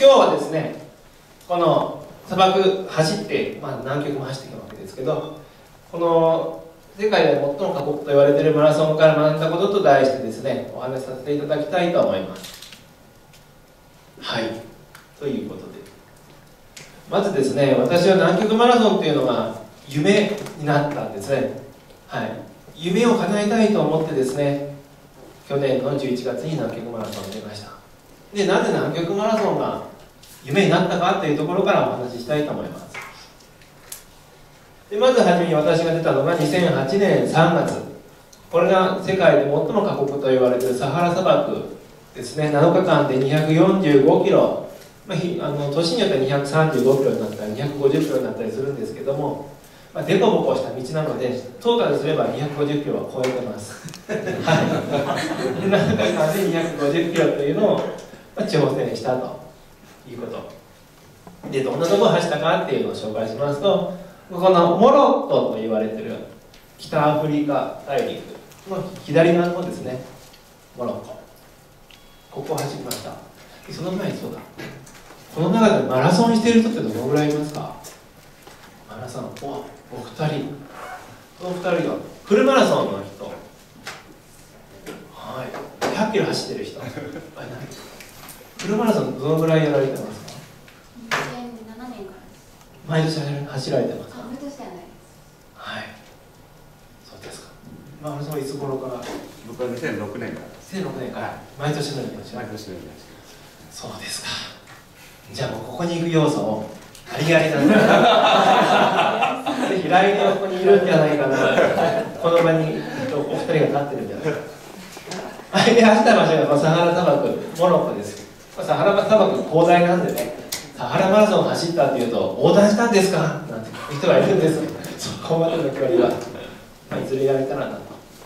今日はですね、この砂漠走って、何曲も走ってきたわけですけど、この世界で最も過酷と言われているマラソンから学んだことと題してですね、お話しさせていただきたいと思います。はい、ということで、まずですね、私は南極マラソンというのが夢になったんですね。はい、夢を叶えたいと思ってですね、去年の11月に南極マラソンに出ました。で、なぜ南極マラソンが夢になったかというところからお話ししたいと思います。で、まずはじめに私が出たのが2008年3月。これが世界で最も過酷と言われているサハラ砂漠ですね。7日間で245キロ、年によっては235キロになったり250キロになったりするんですけども、デコボコした道なのでトータルすれば250キロは超えてます。はい、7日間で250キロというのを挑戦したということで、どんなところを走ったかっていうのを紹介しますと、このモロッコと言われている北アフリカ大陸の左側の方ですね、モロッコ、ここを走りました。でその前にそうだ、この中でマラソンしている人ってどのぐらいいますか？マラソン、お二人、この二人がフルマラソンの人、はい、100キロ走ってる人フルマラソンどのぐらいやられてますか ？2007年からです。 毎年走られてますか？ 毎年ではないです。 はい、そうですか。マラソンはいつ頃から？ 僕は2006年から。 2006年から、毎年のように走られてます。 毎年のように走そうですか。じゃあもうここに行く要素をありありなんでぜひ来年はここにいるんじゃないかな、この場にお二人が立ってるんじゃないかな。で、走った場所がサハラ砂漠、モロッコです。サハラ砂漠広大なんでね、サハラマラソンを走ったっていうと横断したんですかなんて人がいるんです。そこまでの距離は、いずれやれたらなと。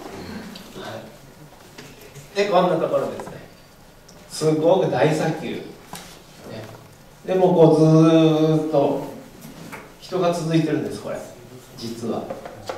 で、こんなところですね。すごく大砂丘、ね、でもこうずーっと人が続いてるんです、これ実は。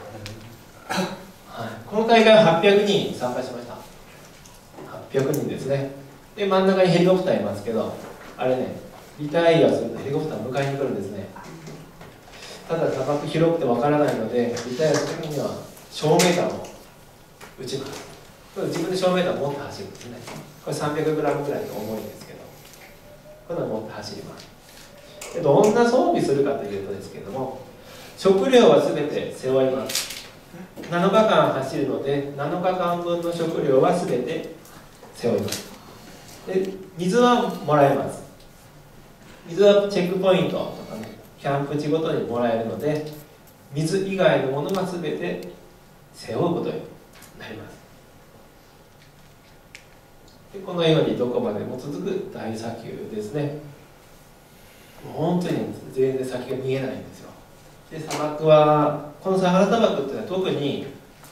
はい、この大会は800人参加しました。800人ですね。で、真ん中にヘリコプターいますけど、あれね、リタイアするとヘリコプター迎えに来るんですね。ただ砂漠広くてわからないので、リタイアする時には照明弾を撃ちます。自分で照明弾を持って走るんですね。これ 300g ぐらいの重いんですけど、これを持って走ります。で、どんな装備するかというとですけども、食料は全て背負います。7日間走るので7日間分の食料は全て背負います。で、水はもらえます。水はチェックポイントとかね、キャンプ地ごとにもらえるので、水以外のものは全て背負うことになります。で、このようにどこまでも続く大砂丘ですね。もう本当に全然先が見えないんですよ。で、砂漠は、このサハラ砂漠っていうのは特に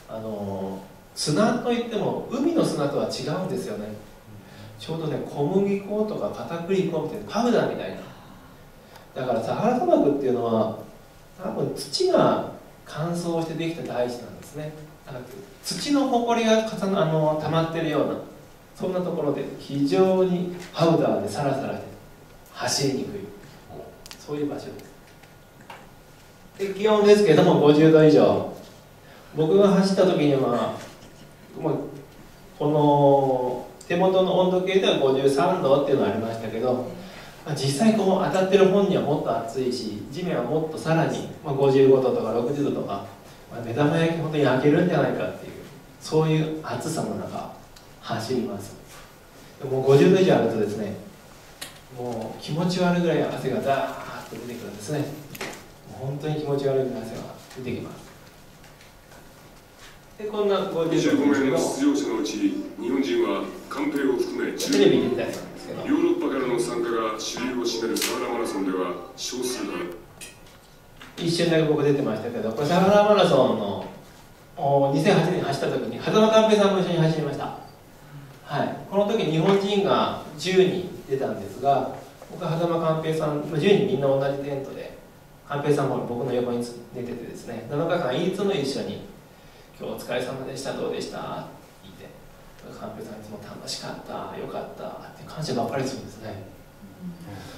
砂といっても海の砂とは違うんですよね。ちょうどね、小麦粉とか片栗粉みたいなパウダーみたいな。だからサハラ砂漠っていうのは多分土が乾燥してできた大地なんですね。だから土のほこりが溜まってるような、そんなところで非常にパウダーでサラサラで走りにくい、そういう場所です。で、気温ですけれども50度以上。僕が走った時にはこの手元の温度計では53度っていうのがありましたけど、実際こう当たってる本にはもっと暑いし、地面はもっとさらに55度とか60度とか、目玉焼き本当に焼けるんじゃないかっていう、そういう暑さの中走ります。もう50度以上あるとですね、もう気持ち悪いぐらい汗がダーッと出てくるんですね。本当に気持ち悪いぐらい汗が出てきます。で、こんな50度 25名の出場者のうち日本人はカンペを含めテレビに出たやつなんですけど、 ヨーロッパからの参加が主流を占めるサハラマラソンでは少数だ。 一瞬だけ僕出てましたけど、これサハラマラソンの2008年に走った時に狭間寛平さんも一緒に走りました。はい、この時日本人が10人出たんですが、僕は狭間寛平さん、10人みんな同じテントで、寛平さんも僕の横に寝ててですね、7日間いつも一緒に「今日お疲れ様でした、どうでした?」って言って、寛平さんいつも「楽しかった、よかった」って感謝ばっかりするんですね。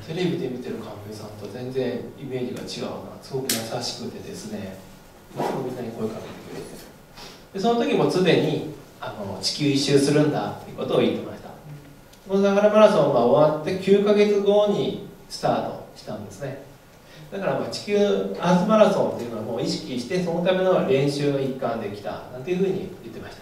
テレビで見てる寛平さんと全然イメージが違うな、すごく優しくてですね、いつもみんなに声かけてくれて、でその時も常に地球一周するんだということを言ってました。このサハラマラソンが終わって9ヶ月後にスタートしたんですね。だから地球アースマラソンっていうのはもう意識して、そのための練習の一環できたなんていうふうに言ってました。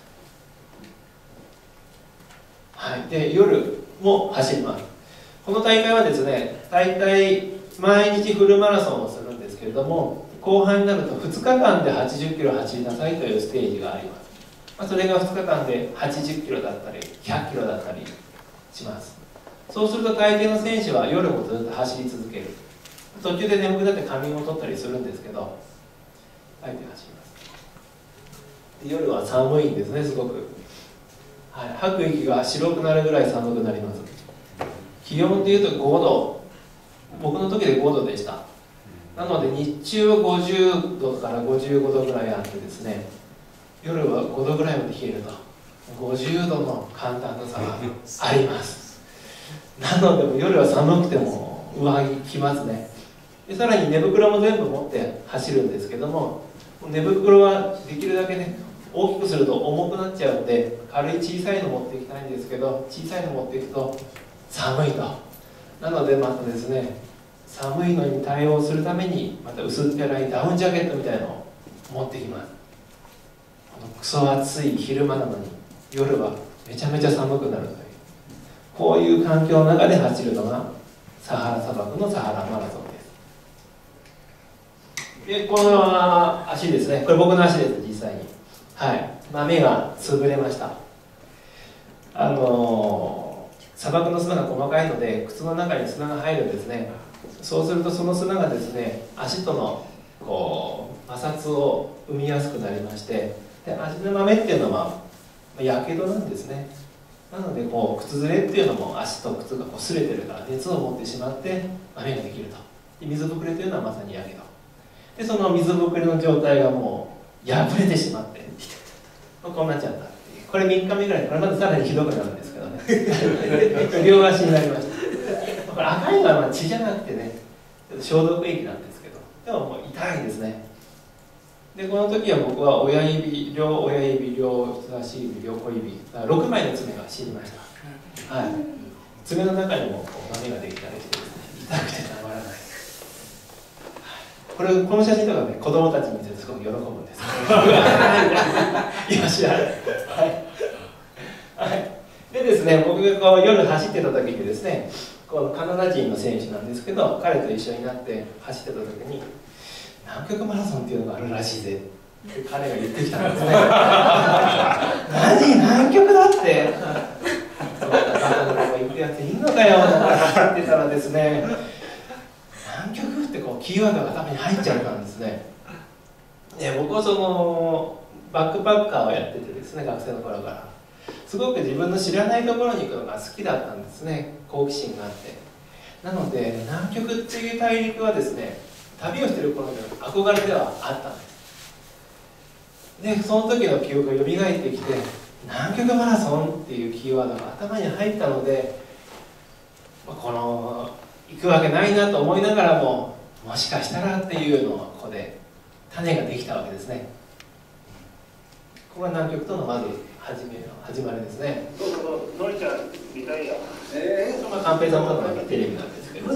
はい、で夜も走ります。この大会はですね、大体毎日フルマラソンをするんですけれども、後半になると2日間で80キロ走りなさいというステージがあります。それが2日間で80キロだったり100キロだったりします。そうすると大抵の選手は夜もずっと走り続ける。途中で眠くなって仮眠を取ったりするんですけど、大抵走ります。で夜は寒いんですね、すごく。はい、吐く息が白くなるぐらい寒くなります。気温でいうと5度、僕の時で5度でした。なので日中は50度から55度ぐらいあってですね、夜は5度ぐらいまで冷えると50度の寒暖の差があります。なので夜は寒くても上着着ますね。でさらに寝袋も全部持って走るんですけども、寝袋はできるだけね大きくすると重くなっちゃうので、軽い小さいの持っていきたいんですけど、小さいの持っていくと寒いと。なのでまたですね、寒いのに対応するためにまた薄っぺらいダウンジャケットみたいなのを持ってきます。このクソ暑い昼間なのに夜はめちゃめちゃ寒くなるという、こういう環境の中で走るのがサハラ砂漠のサハラマラソンです。でこの足ですね、これ僕の足です。実際に豆が潰れました。砂漠の砂が細かいので靴の中に砂が入るんですね。そうするとその砂がですね、足との摩擦を生みやすくなりまして、で足の豆っていうのはやけどなんですね。なので靴ずれっていうのも足と靴が擦れてるから熱を持ってしまって豆ができると。で水ぶくれというのはまさにやけどで、その水ぶくれの状態がもう破れてしまってこうなっちゃったっていう。これ3日目ぐらい、これまでさらにひどくなるんですけどね両足になりました。これ赤いのは血じゃなくてね、消毒液なんですけど、でももう痛いですね。でこの時は僕は両親指、両人差し指、両小指、6枚の爪が死にました。はい、爪の中にも豆ができたりしてですね、痛くてたまらない。この写真とかね、子供たち見てすごく喜ぶんです。よしあれ。はい。でですね、僕が夜走ってた時にですね、このカナダ人の選手なんですけど、彼と一緒になって走ってた時に、南極マラソンっていうのがあるらしいぜって彼が言ってきたんですね。何南極だって。そうだ、バカなこと言ってやついんのかよって言ってたらですね、南極ってキーワードが頭に入っちゃったんですね。で僕はバックパッカーをやっててですね、学生の頃からすごく自分の知らないところに行くのが好きだったんですね。好奇心があって。なので南極っていう大陸はですね、旅をしている頃の憧れではあったんです。でその時の記憶が蘇ってきて、南極マラソンっていうキーワードが頭に入ったので、行くわけないなと思いながらも、もしかしたらっていうのはここで種ができたわけですね。ここが南極とのまず始まりですね。 のりちゃんリタイア。 寛平さんとかテレビなんですけど、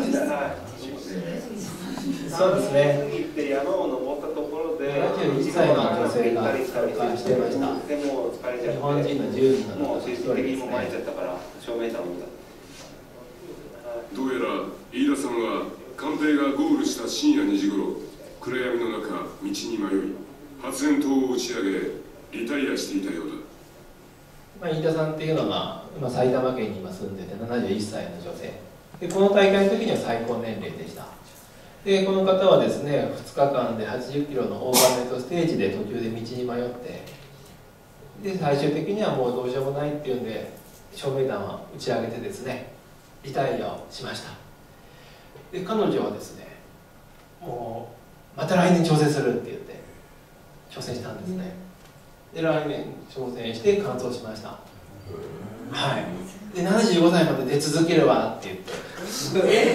そうですね。 行って山を登ったところで 71歳の女性が参加してました。 でも疲れちゃって、 日本人の10人のもう精神的にも参っちゃったから正面頼んだ。 どうやら飯田さんは官邸がゴールした深夜2時頃、暗闇の中道に迷い発煙筒を打ち上げリタイアしていたようだ。 飯田さんっていうのが今埼玉県に今住んでて71歳の女性で、この大会の時には最高年齢でした。でこの方はですね、2日間で80キロのオーバーナイトステージで途中で道に迷って、で最終的にはもうどうしようもないっていうんで照明弾を打ち上げてですね、リタイアをしました。で彼女はですね、もうまた来年挑戦するって言って挑戦したんですね。で来年挑戦して完走しました。はい。 で75歳まで出続けるわって言って、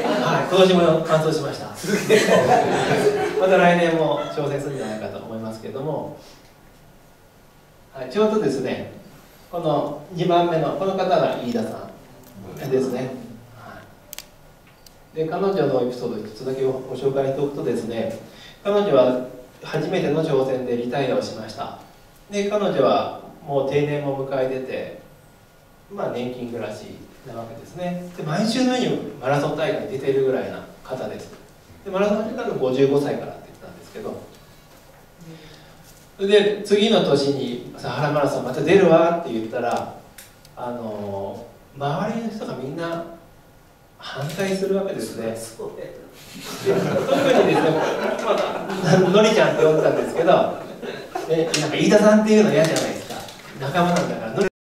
はい、今年も完走しましたまた来年も挑戦するんじゃないかと思いますけれども、はい、ちょうどですね、この2番目のこの方が飯田さんですね、はい、で彼女のエピソード1つだけご紹介しておくとですね、彼女は初めての挑戦でリタイアをしました。で彼女はもう定年を迎えてて、年金暮らしなわけですね。で毎週のようにマラソン大会に出ているぐらいな方です。でマラソン始めたの55歳からって言ってたんですけど、で次の年にサハラマラソンまた出るわって言ったら、周りの人がみんな反対するわけですね。で特にですね、のりちゃんって呼んでたんですけど、なんか飯田さんっていうの嫌じゃないですか。仲間なんだから。